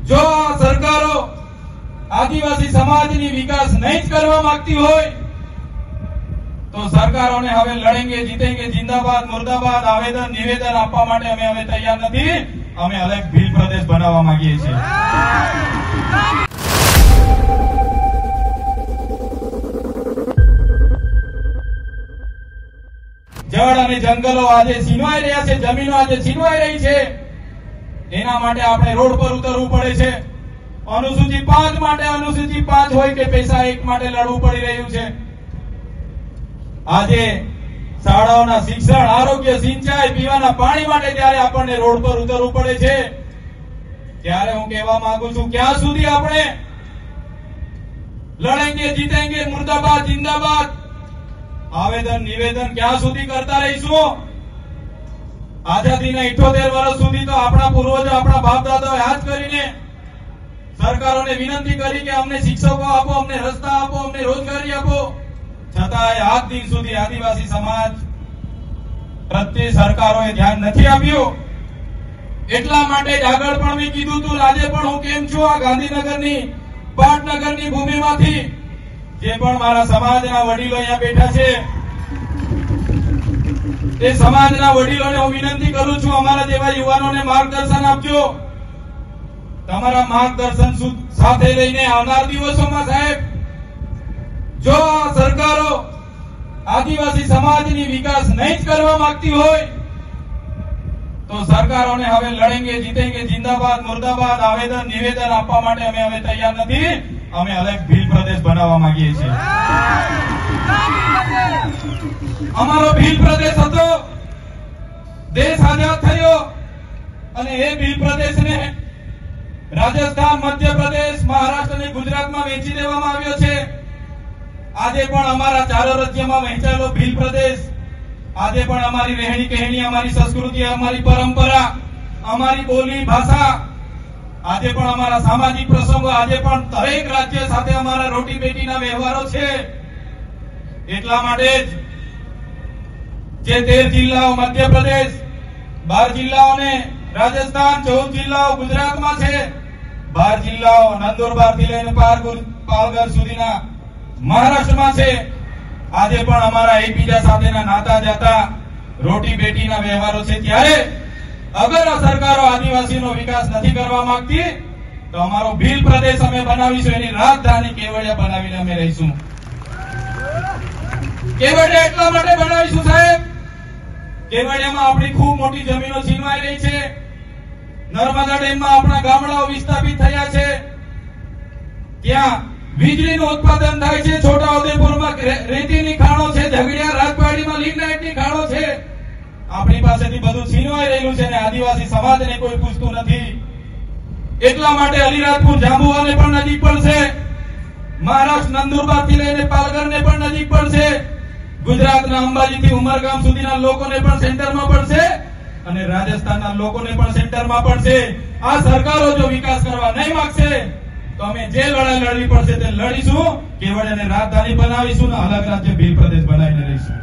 જો આ સરકારો આદિવાસી સમાજની વિકાસ નહીં જ કરવા માંગતી હોય તો સરકારોને હવે લડેંગે જીતેંગે જિંદાબાદ મુર્દાબાદ આવેદન નિવેદન આપવા માટે અમે હવે તૈયાર નથી. અમે અલગ ભીલ પ્રદેશ બનાવવા માંગીએ છીએ. જળ અને જંગલો આજે છીનવાઈ રહ્યા છે, જમીનો આજે છીનવાઈ રહી છે. એના માટે આપણે રોડ પર ઉતરવું પડે છે. અનુસૂચિ 5 માટે અનુસૂચિ 5 હોય કે પૈસા 1 માટે લડવું પડી રહ્યું છે. આજે શાળાઓના શિક્ષણ, આરોગ્ય, સિંચાઈ, પીવાના પાણી માટે ત્યારે આપણને રોડ પર ઉતરવું પડે છે. ત્યારે હું કહેવા માંગુ છું, ક્યાં સુધી આપણે લડેંગે જીતેંગે મુર્દાબાદ જિંદાબાદ આવેદન નિવેદન ક્યાં સુધી કરતા રહીશું? આઝાદીના 78 વર્ષ સુધી તો આપણા પૂર્વજો, આપણા બાપ દાદાઓ યાદ કરીને સરકારોને વિનંતી કરી કે અમને શિક્ષકો આપો, અમને રસ્તા આપો, અમને રોજગારી આપો. છતાંય આજ દિન સુધી આદિવાસી સમાજ પ્રત્યે સરકારોએ ધ્યાન નથી આપ્યું. એટલા માટે જ આગળ પણ મેં કીધું હતું, આજે પણ હું કેમ છું આ ગાંધીનગરની પાટનગરની ભૂમિમાંથી જે પણ મારા સમાજના વડીલો અહીંયા બેઠા છે તે સમાજના વડીલોને હું વિનંતી કરું છું, અમારા જેવા યુવાનોને માર્ગદર્શન આપજો. તમારા માર્ગદર્શન સાથે લઈને આવનાર દિવસોમાં સાહેબ જો આ સરકારો આદિવાસી સમાજની વિકાસ નહીં જ કરવા માંગતી હોય તો સરકારોને હવે લડેંગે જીતેંગે જિંદાબાદ મુર્દાબાદ આવેદન નિવેદન આપવા માટે અમે હવે તૈયાર નથી. અમે અલગ ભીલ પ્રદેશ બનાવવા માંગીએ છીએ. અમારો ભીલ પ્રદેશ હતો, દેશ આઝાદ થયો અને એ ભીલ પ્રદેશને રાજસ્થાન, મધ્યપ્રદેશ, મહારાષ્ટ્ર અને ગુજરાતમાં વેચી દેવામાં આવ્યો છે. આજે પણ અમારા ચારો રાજ્યમાં વહેંચાયેલો ભીલ પ્રદેશ આજે પણ અમારી રહેણી કહેણી, અમારી સંસ્કૃતિ, અમારી પરંપરા, અમારી બોલી ભાષા, આજે પણ અમારા સામાજિક પ્રસંગો, આજે પણ દરેક રાજ્ય સાથે અમારા રોટી બેટીના વ્યવહારો છે. એટલા માટે જ જે 13 જિલ્લાઓ મધ્યપ્રદેશ, 12 જિલ્લાઓને રાજસ્થાન, 14 જિલ્લાઓ ગુજરાતમાં છે, 12 જિલ્લાઓ નંદુરબારથી લઈને પાલઘર સુધીના મહારાષ્ટ્રમાં છે. આજે પણ અમારા એકબીજા સાથેના નાતા જાતા રોટી બેટીના વ્યવહારો છે. ત્યારે અગર આ સરકારો આદિવાસીનો વિકાસ નથી કરવા માંગતી તો અમારો ભીલ પ્રદેશ અમે બનાવીશું, એની રાજધાની કેવડિયા બનાવીને અમે રહીશું. કેવડિયા એટલા માટે બનાવીશું સાહેબ, કેવડિયામાં આપણી ખૂબ મોટી જમીનો છીનવાઈ રહી છે. નર્મદા ડેમમાં આપણા ગામડાઓ વિસ્થાપિત થયા છે. ત્યાં વીજળીનું ઉત્પાદન થાય છે. છોટાઉદેપુરમાં રેતીની ખાણો છે, ઝઘડિયા રાજપાડીમાં લિગ્નાઇટની ખાણો છે. આપણી પાસેથી બધું છીનવાઈ રહેલું છે અને આદિવાસી સમાજને કોઈ પૂછતું નથી. એટલા માટે અલીરાજપુર જાંબુવાને પણ નજીક પડશે, મહારાષ્ટ્ર નંદુરબારથી લઈને પાલઘરને પણ નજીક પડશે, ગુજરાતના અંબાજીથી ઉમરગામ સુધીના લોકોને પણ સેન્ટરમાં પડશે અને રાજસ્થાનના લોકોને પણ સેન્ટરમાં પડશે. આ સરકારો જો વિકાસ કરવા નહીં માંગશે તો અમે જે લડાઈ લડવી પડશે તે લડીશું. કેવડિયાને રાજધાની બનાવીશું ને અલગ રાજ્ય ભીલ પ્રદેશ બનાવીને રહીશું.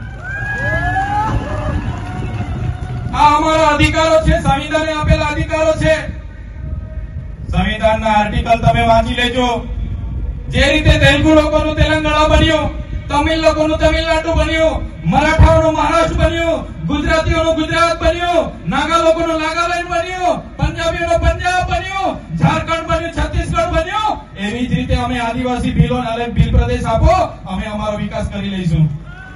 આ અમારા અધિકારો છે, સંવિધાને આપેલા અધિકારો છે. સંવિધાનના આર્ટિકલ તમે વાંચી લેજો. જે રીતે તેલુગુ લોકોનું તેલંગાણા બન્યું, તમિલ લોકોનું તમિલનાડુ બન્યું, મરાઠાઓનું મહારાષ્ટ્ર બન્યું, ગુજરાતીઓનું ગુજરાત બન્યું, નાગા લોકોનું નાગાલેન્ડ બન્યું, પંજાબીઓનું પંજાબ બન્યું, ઝારખંડ બન્યું, છત્તીસગઢ બન્યું. એવી જ રીતે અમે આદિવાસી ભીલોને અલગ ભીલ પ્રદેશ આપો, અમે અમારો વિકાસ કરી લઈશું.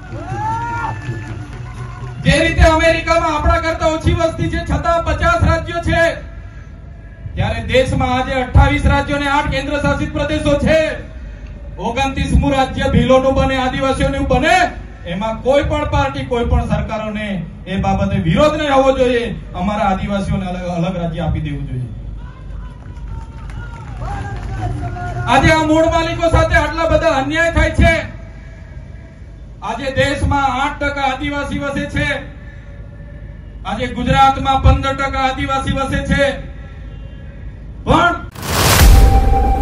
જે રીતે અમેરિકામાં આપણા કરતા ઓછી વસ્તી છે છતાં 50 રાજ્યો છે, ત્યારે દેશમાં આજે 28 રાજ્યો અને 8 કેન્દ્ર શાસિત પ્રદેશો છે. 29મું રાજ્ય ભીલોનું બને, આદિવાસીઓનું બને, એમાં કોઈ પણ પાર્ટી, કોઈ પણ સરકારોને એ બાબતે વિરોધ નહીં હોવો જોઈએ. અમારા આદિવાસીઓને અલગ રાજ્ય આપી દેવું જોઈએ. આજે આ મૂળ માલિકો સાથે આટલા બધા અન્યાય થાય છે. આજે દેશમાં 8% આદિવાસી વસે છે. આજે ગુજરાતમાં 15% આદિવાસી વસે છે. પણ